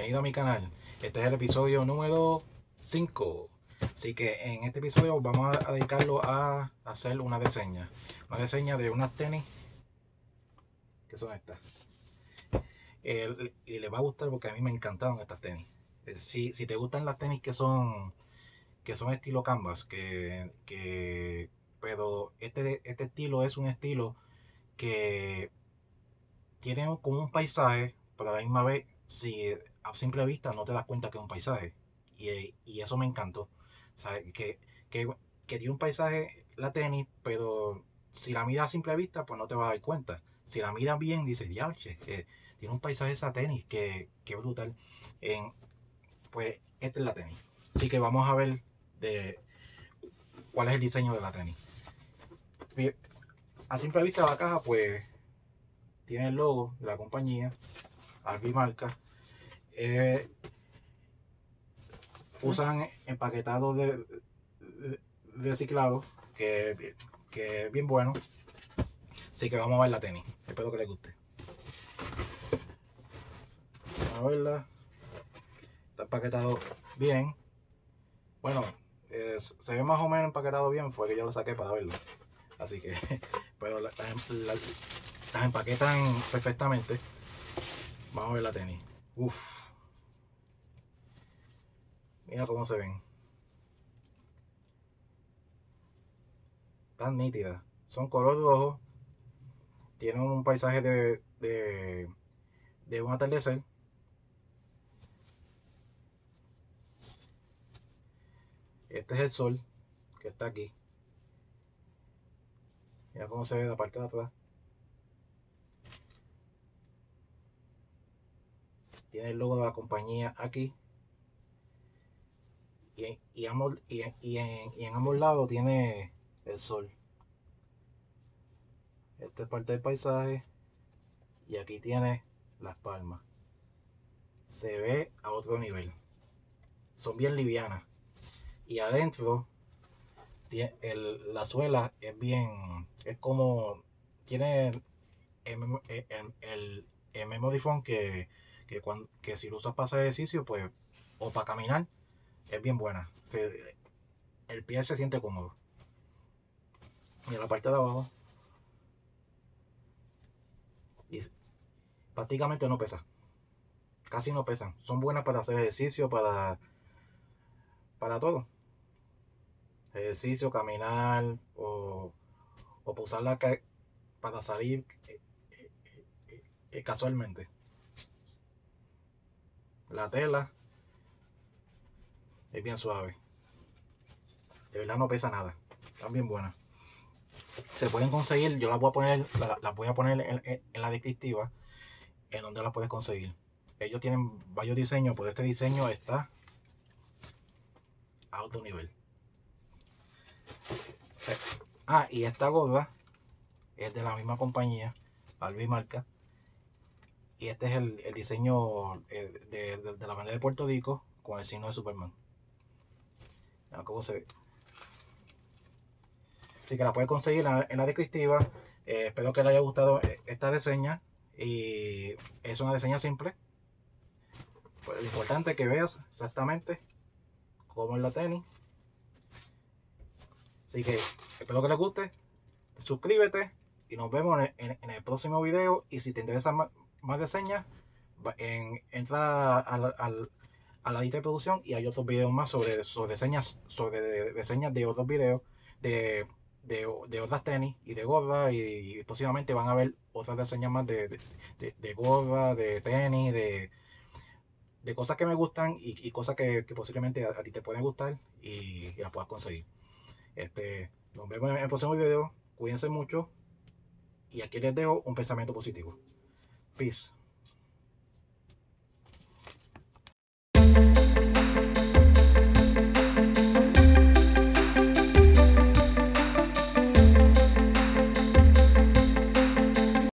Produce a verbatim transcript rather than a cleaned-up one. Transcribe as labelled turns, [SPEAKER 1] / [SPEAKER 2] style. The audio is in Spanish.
[SPEAKER 1] bienvenido a mi canal. Este es el episodio número cinco. Así que en este episodio vamos a dedicarlo a hacer una diseña. Una diseña de unas tenis. ¿Qué son estas? Eh, y les va a gustar porque a mí me encantaron estas tenis. Eh, Si, si te gustan las tenis que son que son estilo canvas, que, que pero este, este estilo es un estilo que tiene como un paisaje, pero a la misma vez, si a simple vista no te das cuenta que es un paisaje. Y, y eso me encantó. O sea, que, que, que tiene un paisaje la tenis, pero si la miras a simple vista, pues no te vas a dar cuenta. Si la miras bien, dices, ya, che, que tiene un paisaje esa tenis, que, que brutal. En, pues esta es la tenis. Así que vamos a ver de cuál es el diseño de la tenis. A simple vista la caja, pues tiene el logo de la compañía, Albi Marca. Eh, usan empaquetado de, de, de reciclado, que, que es bien bueno. Así que vamos a ver la tenis. Espero que les guste. Vamos a verla. Está empaquetado bien. Bueno, eh, se ve más o menos empaquetado bien. Fue que yo lo saqué para verlo. Así que, pero las la, la empaquetan perfectamente. Vamos a ver la tenis. Uf. Mira cómo se ven. Tan nítidas. Son color rojo. Tienen un paisaje de, de, de un atardecer. Este es el sol que está aquí. Mira cómo se ve la parte de atrás. Tiene el logo de la compañía aquí. Y, y, ambos, y, y, en, y en ambos lados tiene el sol. Esta es parte del paisaje. Y aquí tiene las palmas. Se ve a otro nivel. Son bien livianas. Y adentro el, la suela es bien. Es como. Tiene el, el, el, el memory foam que, que, cuando, que si lo usas para hacer ejercicio, pues. O para caminar, es bien buena. Se, el pie se siente cómodo. Y en la parte de abajo. Y prácticamente no pesa. Casi no pesan. Son buenas para hacer ejercicio, para, para todo. Ejercicio, caminar o, o para usarla para salir eh, eh, eh, casualmente. La tela es bien suave. De verdad no pesa nada. Están bien buenas. Se pueden conseguir, yo las voy a poner, las la voy a poner en, en, en la descriptiva, en donde las puedes conseguir. Ellos tienen varios diseños, pero este diseño está a otro nivel. Ah, y esta gorra es de la misma compañía, Albi Marca. Y este es el, el diseño de, de, de la bandera de Puerto Rico con el signo de Superman. Vean cómo se ve. Así que la puedes conseguir en la, en la descriptiva. Eh, espero que les haya gustado esta diseña. Y es una diseña simple. Pues lo importante es que veas exactamente cómo es la tenis. Así que espero que les guste. Suscríbete y nos vemos en, en, en el próximo video. Y si te interesan más, más diseñas, en, entra al, al, a la lista de producción y hay otros videos más sobre, sobre diseñas, sobre diseñas de otros videos de, de, de otras tenis y de gorra. Y, y próximamente van a ver otras diseñas más de, de, de, de gorra, de tenis, de, de cosas que me gustan y, y cosas que, que posiblemente a, a, ti te pueden gustar y, y las puedas conseguir. Este, nos vemos en el próximo video. Cuídense mucho y aquí les dejo un pensamiento positivo. Peace.